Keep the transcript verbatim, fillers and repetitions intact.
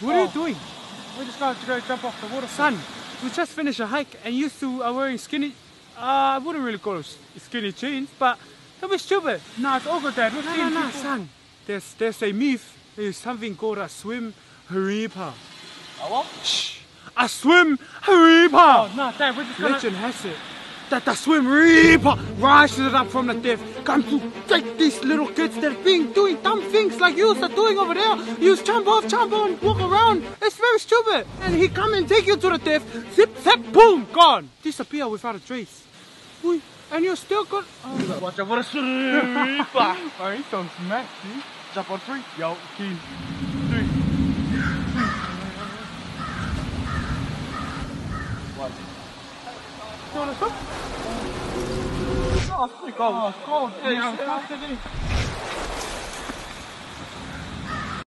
What oh. are you doing? We're just going to go jump off the waterfall. Son, we just finished a hike and you two are wearing skinny, uh, I wouldn't really call it skinny jeans, but that was stupid. No, it's all good, Dad. We've No, seen no, no, people. son. There's, there's a myth. There's something called a swim haripa. A what? Shh. A swim haripa. Oh, no, Dad, we're just gonna... Legend has it that the swim reaper rises up from the depth, comes to take these little kids that are being doing dumb things like you are doing over there. You jump off, jump on, walk around. It's very stupid. And he come and take you to the depth, zip, zap, boom, gone. Disappear without a trace. Ui, and you're still good. Oh. Watch out for the sweeper. Oh, he's so smack, dude. Jump on three. Yo, key. Three. What? You wanna stop? Oh, it's cold. Oh, it's cold. Yeah, yeah,